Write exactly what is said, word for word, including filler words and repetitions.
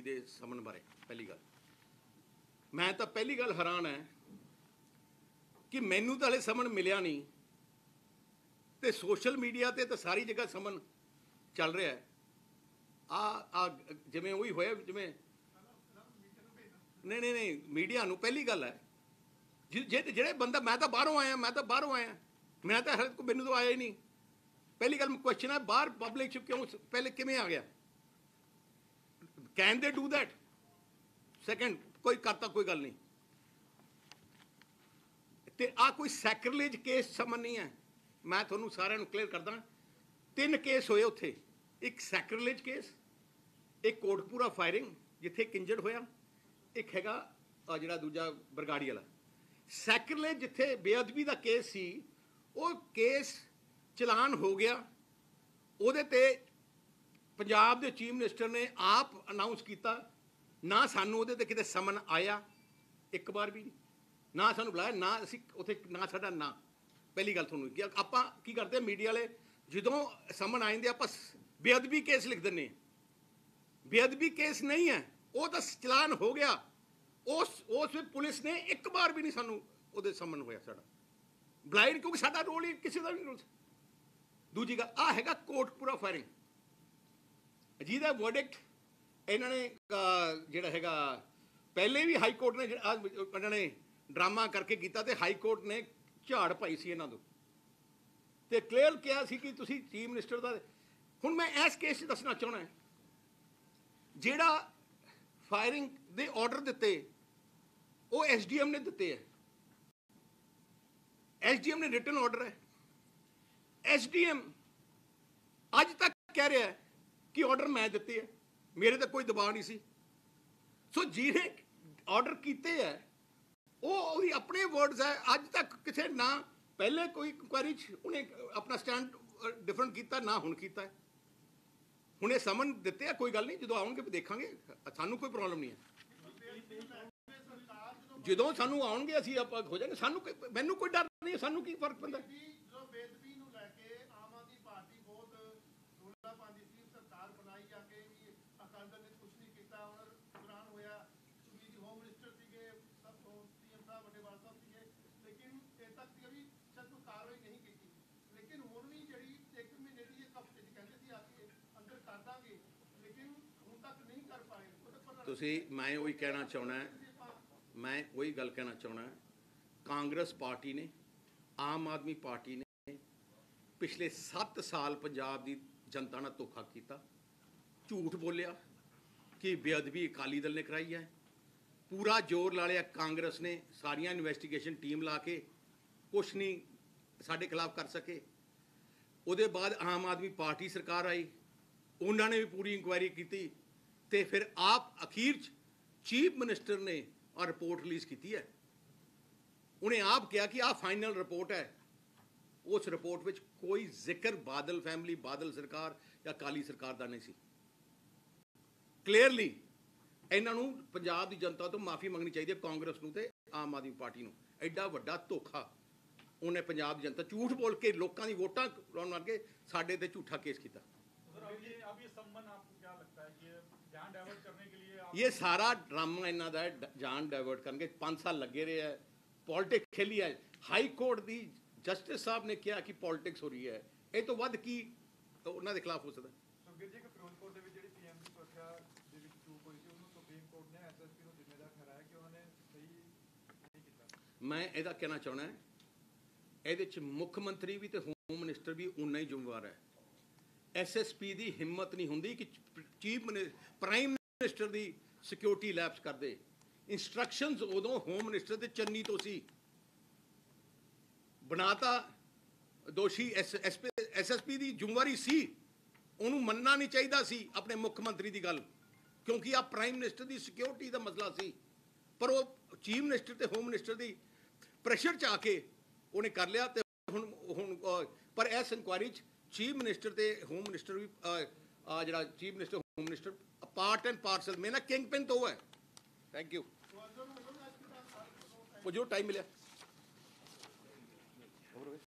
दे समन बारे पहली गल मैं तो पहली गल हैरान है कि मैनू तो हले समन मिलिया नहीं तो सोशल मीडिया ते तो सारी जगह समन चल रहा है आ आ जिमें वही होया जिमें नहीं नहीं नहीं मीडिया नू पहली गल है जे जेड़े बंदा मैं तो बाहरों आया मैं तो बाहरों आया मैं तो हर मैनू तो आया ही नहीं पहली गल क्वेश्चन है बाहर पब्लिक च क्यों पहले किमें आ गया can they do that second कोई करता कोई गल नहीं ते आ कोई सैक्रिलेज केस समन नहीं है मैं थोनू सारिਆਂ ਨੂੰ क्लीयर करदा तीन केस होए उत्थे एक सैक्रिलेज केस एक कोटपुरा फायरिंग जिथे इंजर्ड होया एक हैगा जिहड़ा दूजा बरगाड़ी वाला सैक्रिलेज जिथे बेअदबी का केस सी वो केस चलान हो गया ਉਹਦੇ ਤੇ पंजाब के चीफ मिनिस्टर ने आप अनाउंस किया ना सानू ਉਹਦੇ ਤੇ किते समन आया एक बार भी ना सानू बुलाया ना असी उत्थे ना साडा ना पहली गल थोनू कि आपां की करते मीडिया वाले जदों समन आ जांदे आपां बेअदबी केस लिख दिंदे बेअदबी केस नहीं है वो तो चलान हो गया उस उस पुलिस ने एक बार भी नहीं सानू ਉਹਦੇ समन होया साडा ब्लाइंड क्योंकि साडा रोल ही किसी का नहीं रोल दूजी गल आ हैगा कोटपुरा फायरिंग जिहदा वर्डिक्ट इन्होंने जिहड़ा हैगा पहले भी हाई कोर्ट ने इन्होंने ड्रामा करके किया तो हाई कोर्ट ने झाड़ पाई सी इन्हां तों ते क्लीयर किया सी कि तुसीं चीफ मिनिस्टर दा हुण मैं इस केस दसना चाहना है जिहड़ा फायरिंग दे ऑर्डर दिते वो एस डी एम ने दिते है एस डी एम ने रिटन ऑर्डर है एस डी एम अज तक कह रहा है कि ऑर्डर मैं दिते है मेरे तो कोई दबाव नहीं सी सो जिन्हें ऑर्डर किए है वो अपने वर्ड्स है अज तक किसी ना पहले कोई इंक्वायरी उन्हें अपना स्टैंड डिफरेंट किया ना हुण किया है हुण ये समन दिते है कोई गल नहीं जो आउणगे देखांगे सानू कोई प्रॉब्लम नहीं है जो सानू आउणगे असीं आपां हो जाएंगे सानू मैनू कोई डर नहीं है सानू की फर्क पैंदा तुसी मैं वही कहना चाहना है मैं वही गल कहना चाहना है कांग्रेस पार्टी ने आम आदमी पार्टी ने पिछले सत्त साल पंजाब की जनता ने धोखा किया झूठ बोलिया कि बेअदबी अकाली दल ने कराई है पूरा जोर ला लिया कांग्रेस ने सारिया इन्वेस्टिगेशन टीम ला के कुछ नहीं साढ़े खिलाफ कर सके उहदे बाद आम आदमी पार्टी सरकार आई उन्होंने भी पूरी इंक्वायरी की ते फिर आप अखीर चीफ मिनिस्टर ने आ रिपोर्ट रिलीज़ की है उन्हें आप कहा कि आ फाइनल रिपोर्ट है उस रिपोर्ट में कोई जिक्र बादल फैमिली बादल सरकार या अकाली सरकार का नहीं सी क्लीयरली इन्हों पंजाब की जनता तो माफ़ी मंगनी चाहिए कांग्रेस नूं ते आम आदमी पार्टी नूं एडा वड्डा धोखा उन्हें पंजाब की जनता झूठ बोल के लोगों की वोटां लाउण मार के साडे ते झूठा केस किया ये सारा ड्रामा इन्हों का जान डाइवर्ट करके पाँच साल लगे रहे है पॉलिटिक्स खेली है हाई कोर्ट की जस्टिस साहब ने कहा कि पॉलिटिक्स हो रही है ये तो वध की उन्होंने खिलाफ हो सकता मैं यदा कहना चाहना है ये मुख्यमंत्री भी तो होम मिनिस्टर भी उन्ना ही जिम्मेवार है एस एस पी की हिम्मत नहीं होंगी कि चीफ प्राइम मिनिस्टर की सिक्योरिटी लैप्स कर दे इंस्ट्रक्शनस उदों होम मिनिस्टर के चन्नी तो सी बनाता दोषी S S S S P की जिम्मेवारी सी उन्होंने मनना नहीं चाहिए सी अपने मुख्यमंत्री की गल क्योंकि आप प्राइम मिनिस्टर की सिक्योरिटी का मसला सी पर वो चीफ मिनिस्टर ते होम मिनिस्टर की प्रेशर च आके उन्हें कर लिया ते हुण हुण पर इस इंक्वायरी चीफ मिनिस्टर ते होम मिनिस्टर भी जरा chief minister home minister part and parcel में ना किंग पिन तो है। थैंक यू वो जो टाइम मिले।